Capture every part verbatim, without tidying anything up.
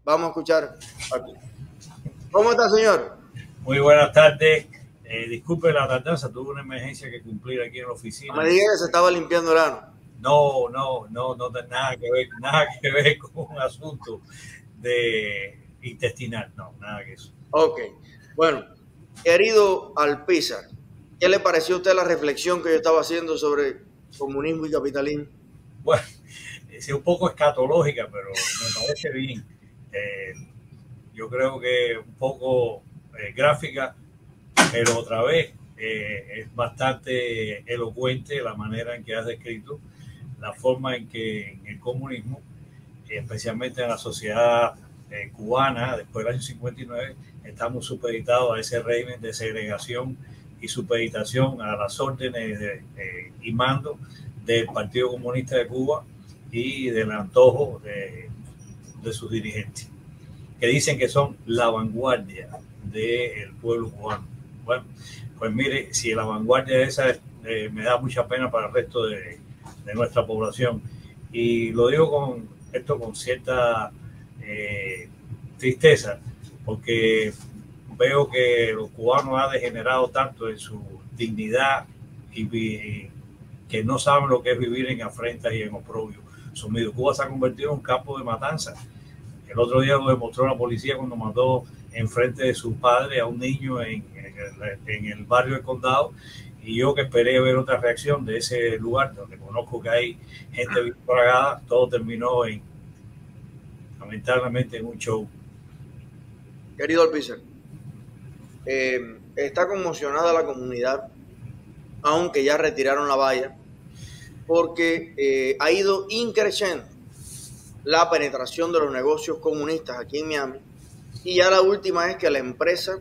Vamos a escuchar aquí. ¿Cómo está, señor? Muy buenas tardes. Eh, disculpe la tardanza, tuve una emergencia que cumplir aquí en la No oficina. me diga que se estaba limpiando el ano. No, no, no, no tiene nada que ver, nada que ver con un asunto de intestinal, no, nada que eso. Ok. Bueno, querido Alpizar, ¿qué le pareció a usted la reflexión que yo estaba haciendo sobre comunismo y capitalismo? Bueno, es un poco escatológica, pero me parece bien. Eh, yo creo que un poco eh, gráfica, pero otra vez eh, es bastante elocuente la manera en que has descrito la forma en que en el comunismo, especialmente en la sociedad eh, cubana, después del año cincuenta y nueve, estamos supeditados a ese régimen de segregación y supeditación a las órdenes de, eh, y mando del Partido Comunista de Cuba y del antojo de, de sus dirigentes, que dicen que son la vanguardia del pueblo cubano. Bueno, pues mire, si la vanguardia de esa eh, me da mucha pena para el resto de, de nuestra población. Y lo digo con esto con cierta eh, tristeza, porque veo que los cubanos han degenerado tanto en su dignidad y, y que no saben lo que es vivir en afrentas y en oprobio sumido. Cuba se ha convertido en un campo de matanza. El otro día lo demostró la policía cuando mató enfrente de su padre a un niño en, en, el, en el barrio del Condado, y yo que esperé ver otra reacción de ese lugar donde conozco que hay gente bien pagada, todo terminó en, lamentablemente, en un show. Querido Alpizar, eh, está conmocionada la comunidad, aunque ya retiraron la valla, porque eh, ha ido increciendo la penetración de los negocios comunistas aquí en Miami, y ya la última es que la empresa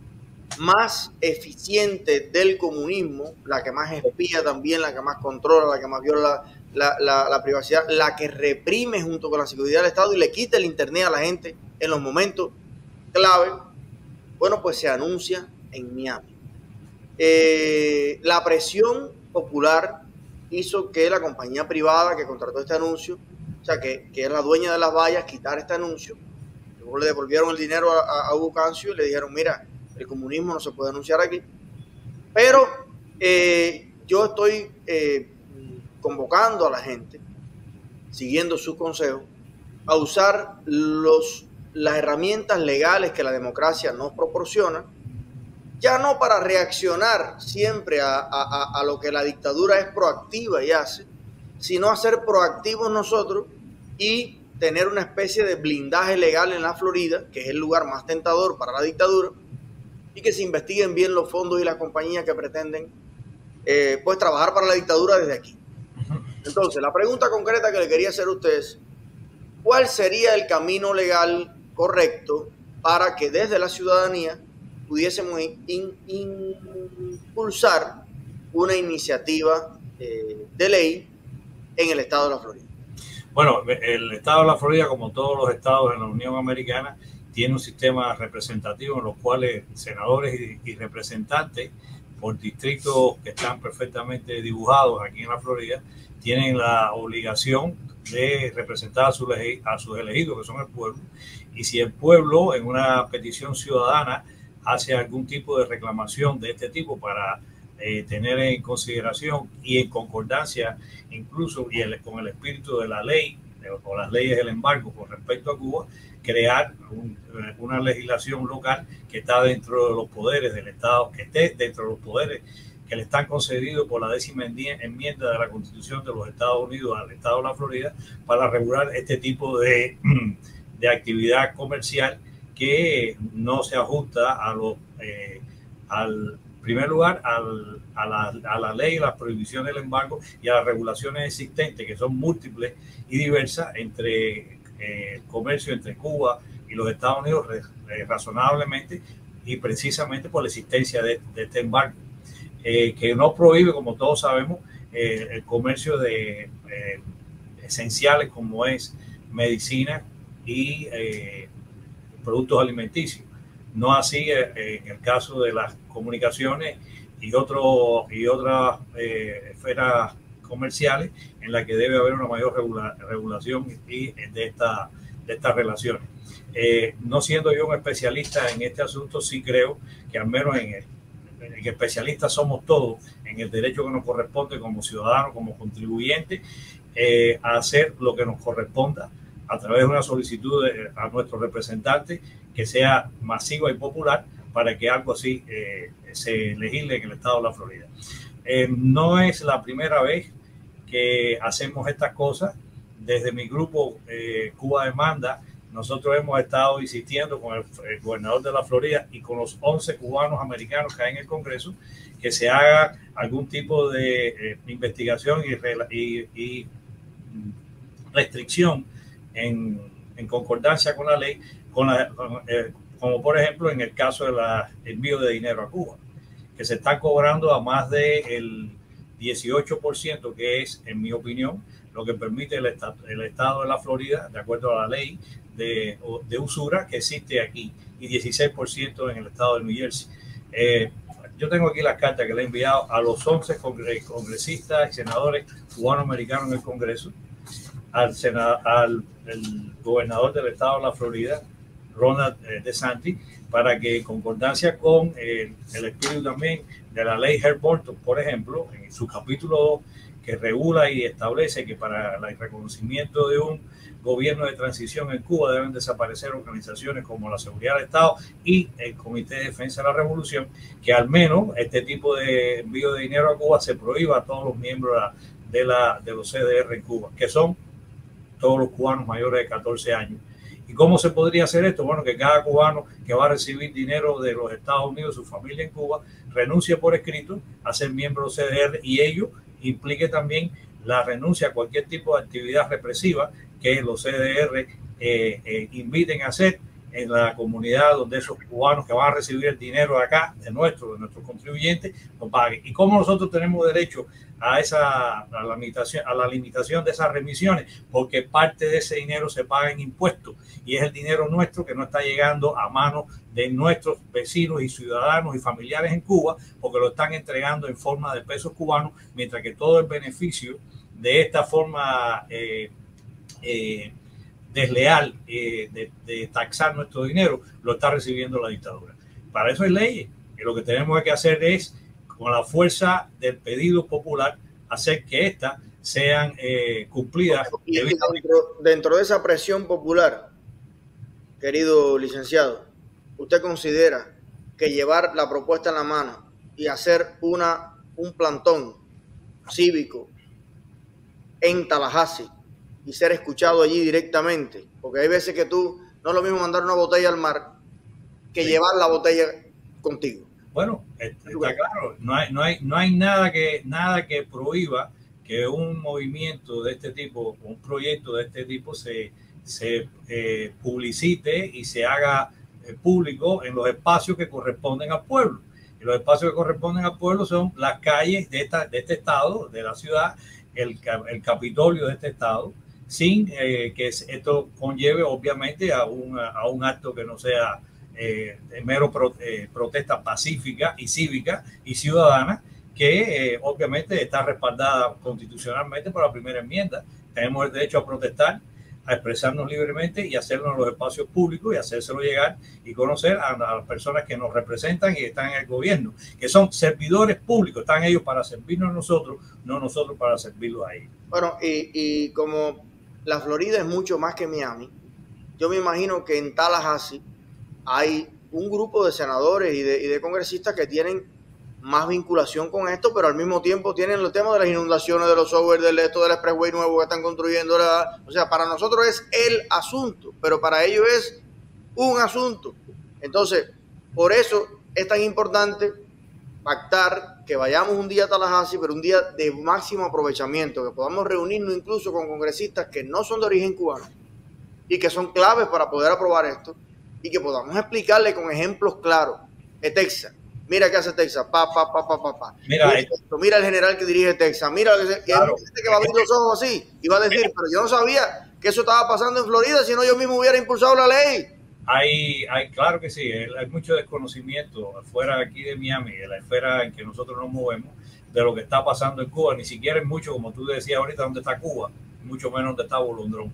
más eficiente del comunismo, la que más espía también, la que más controla, la que más viola la, la, la privacidad, la que reprime junto con la seguridad del Estado y le quita el internet a la gente en los momentos clave, bueno, pues se anuncia en Miami. Eh, la presión popular hizo que la compañía privada que contrató este anuncio, o sea, que, que es la dueña de las vallas, quitara este anuncio. Luego le devolvieron el dinero a, a, a Hugo Cancio y le dijeron, mira, el comunismo no se puede anunciar aquí. Pero eh, yo estoy eh, convocando a la gente, siguiendo sus consejos, a usar los, las herramientas legales que la democracia nos proporciona, ya no para reaccionar siempre a, a, a lo que la dictadura es proactiva y hace, sino a ser proactivos nosotros y tener una especie de blindaje legal en la Florida, que es el lugar más tentador para la dictadura, y que se investiguen bien los fondos y las compañías que pretenden eh, pues trabajar para la dictadura desde aquí. Entonces, la pregunta concreta que le quería hacer a ustedes, ¿cuál sería el camino legal correcto para que desde la ciudadanía pudiésemos in, in, impulsar una iniciativa eh, de ley en el estado de la Florida? Bueno, el estado de la Florida, como todos los estados en la Unión Americana, tiene un sistema representativo en los cuales senadores y, y representantes por distritos que están perfectamente dibujados aquí en la Florida tienen la obligación de representar a, su, a sus elegidos, que son el pueblo. Y si el pueblo en una petición ciudadana hace algún tipo de reclamación de este tipo para eh, tener en consideración y en concordancia incluso y el, con el espíritu de la ley o las leyes del embargo con respecto a Cuba, crear un, una legislación local que está dentro de los poderes del Estado, que esté dentro de los poderes que le están concedidos por la décima enmienda de la Constitución de los Estados Unidos al Estado de la Florida para regular este tipo de, de actividad comercial que no se ajusta a los, eh, al primer lugar al, a, la, a la ley, las prohibiciones del embargo y a las regulaciones existentes, que son múltiples y diversas entre eh, el comercio entre Cuba y los Estados Unidos, eh, razonablemente y precisamente por la existencia de, de este embargo, eh, que no prohíbe, como todos sabemos, eh, el comercio de eh, esenciales como es medicina y eh, productos alimenticios. No así eh, en el caso de las comunicaciones y, otro, y otras eh, esferas comerciales en las que debe haber una mayor regula, regulación y de esta, de estas relaciones. Eh, no siendo yo un especialista en este asunto, sí creo que al menos en el, en el que especialistas somos todos en el derecho que nos corresponde como ciudadanos, como contribuyentes, eh, a hacer lo que nos corresponda a través de una solicitud de, a nuestros representantes que sea masiva y popular para que algo así eh, se legisle en el estado de la Florida. Eh, no es la primera vez que hacemos estas cosas. Desde mi grupo eh, Cuba Demanda, nosotros hemos estado insistiendo con el, el gobernador de la Florida y con los once cubanos americanos que hay en el Congreso que se haga algún tipo de eh, investigación y, y, y restricción en, en concordancia con la ley, con la, con, eh, como por ejemplo en el caso del envío de dinero a Cuba, que se está cobrando a más del dieciocho por ciento, que es, en mi opinión, lo que permite el estado, el estado de la Florida, de acuerdo a la ley de, de usura que existe aquí, y dieciséis por ciento en el estado de New Jersey. Eh, yo tengo aquí las cartas que le he enviado a los once congresistas y senadores cubano-americanos en el Congreso, al, senador, al el gobernador del estado de la Florida, Ron DeSantis, para que en concordancia con el, el espíritu también de la ley Hart-Burton, por ejemplo, en su capítulo dos, que regula y establece que para el reconocimiento de un gobierno de transición en Cuba deben desaparecer organizaciones como la Seguridad del Estado y el Comité de Defensa de la Revolución, que al menos este tipo de envío de dinero a Cuba se prohíba a todos los miembros de, la, de los C D R en Cuba, que son todos los cubanos mayores de catorce años. ¿Y cómo se podría hacer esto? Bueno, que cada cubano que va a recibir dinero de los Estados Unidos, su familia en Cuba, renuncie por escrito a ser miembro del C D R, y ello implique también la renuncia a cualquier tipo de actividad represiva que los C D R eh, eh, inviten a hacer en la comunidad donde esos cubanos que van a recibir el dinero de acá, de nuestros, de nuestros contribuyentes, lo paguen. ¿Y cómo nosotros tenemos derecho a esa a la limitación, a la limitación de esas remisiones? Porque parte de ese dinero se paga en impuestos y es el dinero nuestro que no está llegando a manos de nuestros vecinos y ciudadanos y familiares en Cuba, porque lo están entregando en forma de pesos cubanos, mientras que todo el beneficio de esta forma eh, eh, desleal eh, de, de taxar nuestro dinero lo está recibiendo la dictadura. Para eso hay leyes, y lo que tenemos que hacer es, con la fuerza del pedido popular, hacer que éstas sean eh, cumplidas. Y dentro, dentro de esa presión popular, querido licenciado, ¿usted considera que llevar la propuesta en la mano y hacer una, un plantón cívico en Tallahassee y ser escuchado allí directamente? Porque hay veces que tú, no es lo mismo mandar una botella al mar que sí, llevar la botella contigo. Bueno, está claro, no hay, no hay, no hay nada que, nada que prohíba que un movimiento de este tipo, un proyecto de este tipo se, se eh, publicite y se haga eh, público en los espacios que corresponden al pueblo. Y los espacios que corresponden al pueblo son las calles de, esta, de este estado, de la ciudad, el, el Capitolio de este estado, sin eh, que esto conlleve obviamente a un, a un acto que no sea eh, mero pro, eh, protesta pacífica y cívica y ciudadana, que eh, obviamente está respaldada constitucionalmente por la primera enmienda. Tenemos el derecho a protestar, a expresarnos libremente y hacerlo en los espacios públicos y hacérselo llegar y conocer a, a las personas que nos representan y están en el gobierno, que son servidores públicos, están ellos para servirnos a nosotros, no nosotros para servirlos a ellos. Bueno, y, y como la Florida es mucho más que Miami, yo me imagino que en Tallahassee hay un grupo de senadores y de, y de congresistas que tienen más vinculación con esto, pero al mismo tiempo tienen el tema de las inundaciones, de los software, del esto del expressway nuevo que están construyendo. La, o sea, para nosotros es el asunto, pero para ellos es un asunto. Entonces, por eso es tan importante pactar que vayamos un día a Tallahassee, pero un día de máximo aprovechamiento, que podamos reunirnos incluso con congresistas que no son de origen cubano y que son claves para poder aprobar esto, y que podamos explicarle con ejemplos claros. De Texas, mira qué hace Texas, pa, pa, pa, pa, pa, pa. Mira, mira, esto, mira el general que dirige Texas, mira que, claro, que va a abrir los ojos así y va a decir, pero yo no sabía que eso estaba pasando en Florida, si no yo mismo hubiera impulsado la ley. Hay, hay, claro que sí, hay mucho desconocimiento afuera de aquí de Miami, de la esfera en que nosotros nos movemos, de lo que está pasando en Cuba. Ni siquiera es mucho, como tú decías ahorita, donde está Cuba, mucho menos donde está Bolondrón.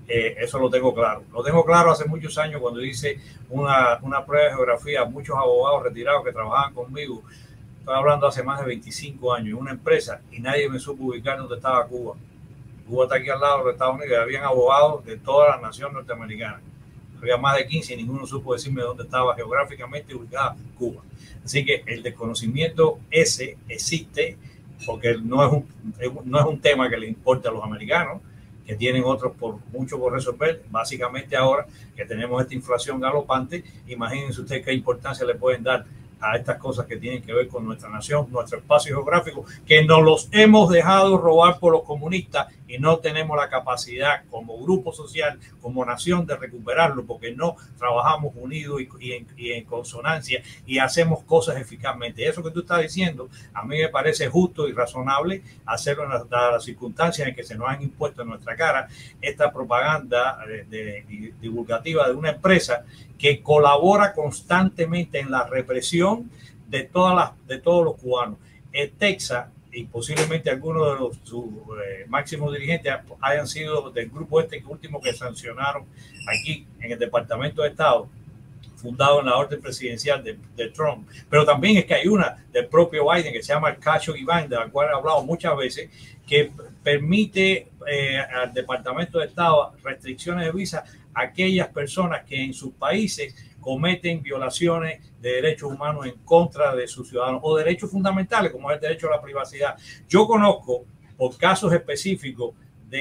Eh, eso lo tengo claro. Lo tengo claro hace muchos años cuando hice una, una prueba de geografía. Muchos abogados retirados que trabajaban conmigo, estoy hablando hace más de veinticinco años, en una empresa, y nadie me supo ubicar dónde estaba Cuba. Cuba está aquí al lado de los Estados Unidos y habían abogados de toda la nación norteamericana. Había más de quince y ninguno supo decirme dónde estaba geográficamente ubicada Cuba. Así que el desconocimiento ese existe porque no es un, no es un tema que le importa a los americanos, que tienen otros por mucho por resolver. Básicamente ahora que tenemos esta inflación galopante, imagínense ustedes qué importancia le pueden dar a estas cosas que tienen que ver con nuestra nación, nuestro espacio geográfico, que nos los hemos dejado robar por los comunistas y no tenemos la capacidad como grupo social, como nación, de recuperarlo, porque no trabajamos unidos y, y, en, y en consonancia y hacemos cosas eficazmente. Eso que tú estás diciendo, a mí me parece justo y razonable hacerlo en las, las circunstancias en que se nos han impuesto en nuestra cara esta propaganda de, de, de, divulgativa de una empresa que colabora constantemente en la represión de, todas las, de todos los cubanos. El Texas, y posiblemente algunos de los sus, eh, máximos dirigentes hayan sido del grupo este que último que sancionaron aquí en el Departamento de Estado, fundado en la orden presidencial de, de Trump. Pero también es que hay una del propio Biden que se llama el Khashoggi-Ban, de la cual he hablado muchas veces, que permite eh, al Departamento de Estado restricciones de visa a aquellas personas que en sus países cometen violaciones de derechos humanos en contra de sus ciudadanos o derechos fundamentales como es el derecho a la privacidad. Yo conozco por casos específicos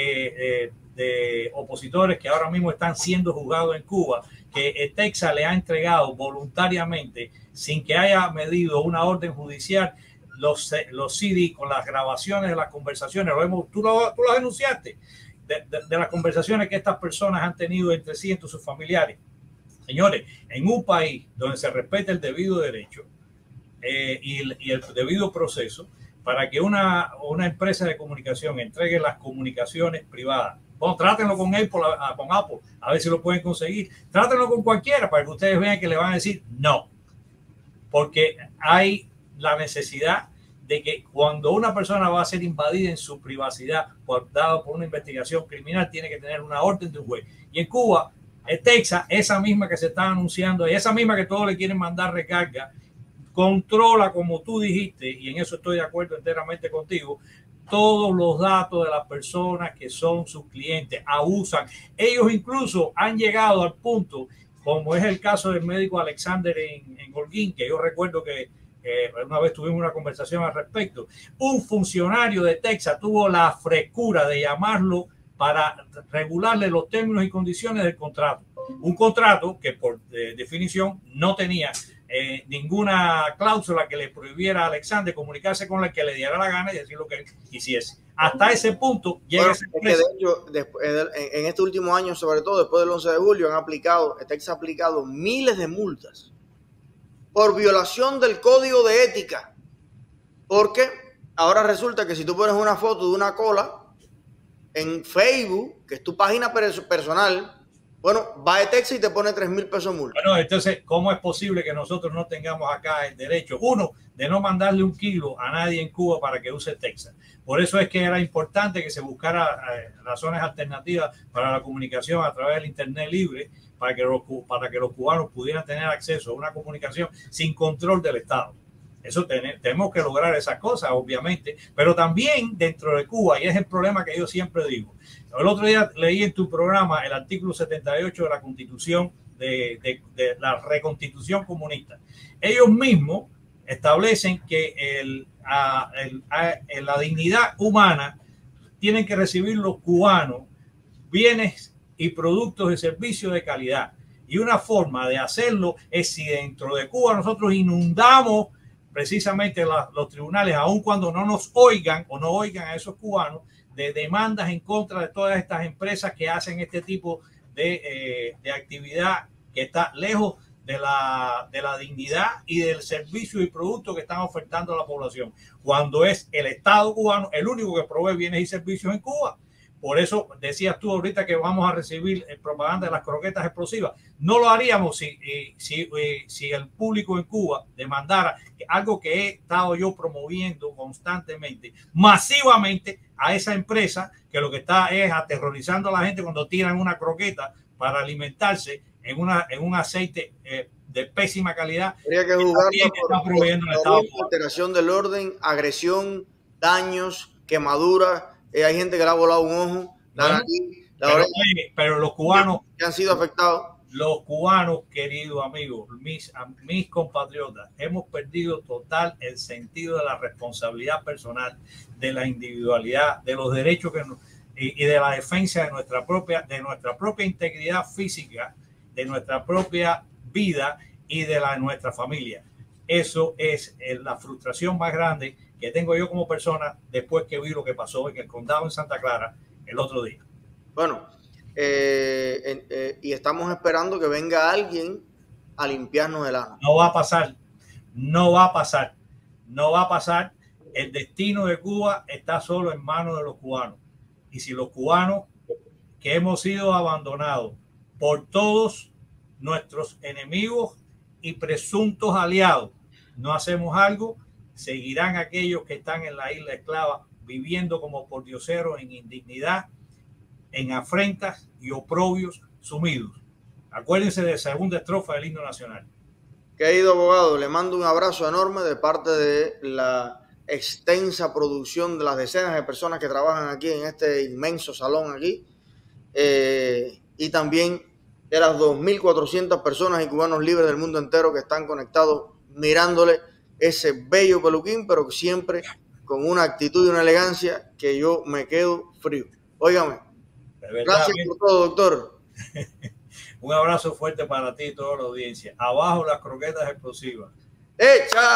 de, eh, de opositores que ahora mismo están siendo juzgados en Cuba, que Texas le ha entregado voluntariamente, sin que haya medido una orden judicial, los, los C D con las grabaciones de las conversaciones. Lo hemos, tú, lo, tú lo denunciaste, de, de, de las conversaciones que estas personas han tenido entre sí, entre sus familiares. Señores, en un país donde se respeta el debido derecho eh, y, el, y el debido proceso, para que una, una empresa de comunicación entregue las comunicaciones privadas, bueno, trátenlo con Apple, con Apple, a ver si lo pueden conseguir. Trátenlo con cualquiera para que ustedes vean que le van a decir no. Porque hay la necesidad de que cuando una persona va a ser invadida en su privacidad por, dado por una investigación criminal, tiene que tener una orden de un juez. Y en Cuba, en Texas, esa misma que se está anunciando y esa misma que todos le quieren mandar recarga, controla, como tú dijiste, y en eso estoy de acuerdo enteramente contigo, todos los datos de las personas que son sus clientes, abusan. Ellos incluso han llegado al punto, como es el caso del médico Alexander en, en Holguín, que yo recuerdo que eh, una vez tuvimos una conversación al respecto. Un funcionario de Texas tuvo la frescura de llamarlo para regularle los términos y condiciones del contrato. Un contrato que por eh, definición no tenía eh, ninguna cláusula que le prohibiera a Alexander comunicarse con el que le diera la gana y decir lo que él quisiese. Hasta ese punto llega bueno, ese es que de hecho, después, en, en este último año, sobre todo después del once de julio, han aplicado, Texas ha aplicado miles de multas por violación del código de ética. Porque ahora resulta que si tú pones una foto de una cola en Facebook, que es tu página personal, bueno, va de Texas y te pone tres mil pesos multa. Bueno, entonces, ¿cómo es posible que nosotros no tengamos acá el derecho, uno, de no mandarle un kilo a nadie en Cuba para que use Texas? Por eso es que era importante que se buscara eh, razones alternativas para la comunicación a través del Internet libre, para que, los, para que los cubanos pudieran tener acceso a una comunicación sin control del Estado. Eso ten, tenemos que lograr esas cosas, obviamente, pero también dentro de Cuba, y es el problema que yo siempre digo. El otro día leí en tu programa el artículo setenta y ocho de la Constitución, de, de, de la Reconstitución Comunista. Ellos mismos establecen que el, a, el, a, la dignidad humana tienen que recibir los cubanos bienes y productos de servicio de calidad. Y una forma de hacerlo es si dentro de Cuba nosotros inundamos precisamente la, los tribunales, aun cuando no nos oigan o no oigan a esos cubanos, de demandas en contra de todas estas empresas que hacen este tipo de, eh, de actividad que está lejos de la, de la dignidad y del servicio y producto que están ofertando a la población, cuando es el Estado cubano el único que provee bienes y servicios en Cuba. Por eso decías tú ahorita que vamos a recibir propaganda de las croquetas explosivas. No lo haríamos si, si, si el público en Cuba demandara algo que he estado yo promoviendo constantemente, masivamente, a esa empresa que lo que está es aterrorizando a la gente cuando tiran una croqueta para alimentarse en, una, en un aceite eh, de pésima calidad. Habría que jugarla por, por, por alteración del orden, agresión, daños, quemaduras. Eh, hay gente que le ha volado un ojo, la bueno, nariz, la pero, oreja, pero los cubanos que han sido afectados. Los cubanos, queridos amigos, mis, mis compatriotas, hemos perdido total el sentido de la responsabilidad personal, de la individualidad, de los derechos que nos, y, y de la defensa de nuestra propia, de nuestra propia integridad física, de nuestra propia vida y de la de nuestra familia. Eso es la frustración más grande que tengo yo como persona después que vi lo que pasó en el condado de Santa Clara el otro día. Bueno, eh, eh, y estamos esperando que venga alguien a limpiarnos el ano. No va a pasar, no va a pasar, no va a pasar. El destino de Cuba está solo en manos de los cubanos. Y si los cubanos que hemos sido abandonados por todos nuestros enemigos y presuntos aliados no hacemos algo, seguirán aquellos que están en la isla esclava viviendo como pordioseros en indignidad, en afrentas y oprobios sumidos. Acuérdense de la segunda estrofa del himno nacional. Querido abogado, le mando un abrazo enorme de parte de la extensa producción de las decenas de personas que trabajan aquí en este inmenso salón aquí, eh, y también de las dos mil cuatrocientas personas y cubanos libres del mundo entero que están conectados mirándole ese bello peluquín, pero siempre con una actitud y una elegancia que yo me quedo frío. Óigame, gracias por todo, doctor. Un abrazo fuerte para ti y toda la audiencia. Abajo las croquetas explosivas. ¡Echa!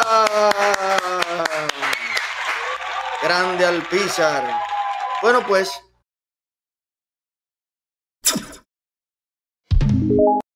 Grande Alpizar. Bueno, pues